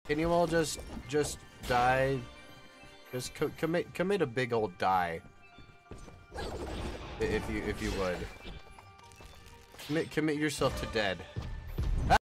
Can you all just die? Just commit a big old die. If you would. Commit yourself to dead.